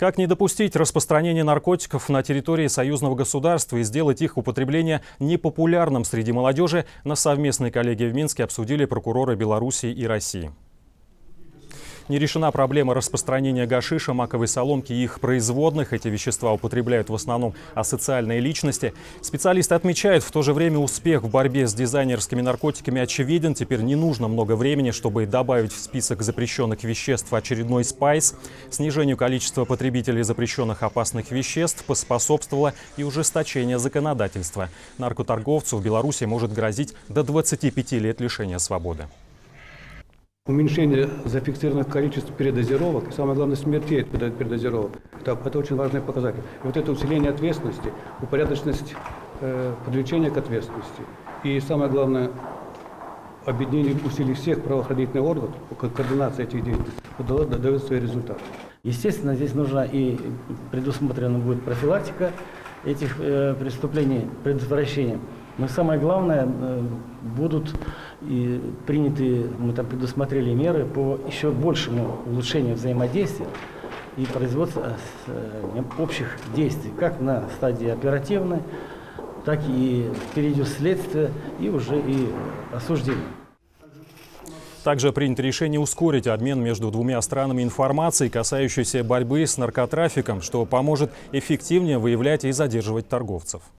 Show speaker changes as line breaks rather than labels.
Как не допустить распространения наркотиков на территории союзного государства и сделать их употребление непопулярным среди молодежи, на совместной коллегии в Минске обсудили прокуроры Белоруссии и России. Не решена проблема распространения гашиша, маковой соломки и их производных. Эти вещества употребляют в основном асоциальные личности. Специалисты отмечают, в то же время успех в борьбе с дизайнерскими наркотиками очевиден. Теперь не нужно много времени, чтобы добавить в список запрещенных веществ очередной спайс. Снижению количества потребителей запрещенных опасных веществ поспособствовало и ужесточение законодательства. Наркоторговцу в Беларуси может грозить до 25 лет лишения свободы.
Уменьшение зафиксированных количеств передозировок и, самое главное, смертей от передозировок. Это очень важный показатель. И вот это усиление ответственности, упорядоченность привлечения к ответственности. И, самое главное, объединение усилий всех правоохранительных органов, координация этих действий дает свои результаты.
Естественно, здесь нужна и предусмотрена будет профилактика этих преступлений, предотвращение. Но самое главное, будут и приняты, мы там предусмотрели меры по еще большему улучшению взаимодействия и производства общих действий, как на стадии оперативной, так и впереди следствия и уже и осуждения.
Также принято решение ускорить обмен между двумя странами информацией, касающейся борьбы с наркотрафиком, что поможет эффективнее выявлять и задерживать торговцев.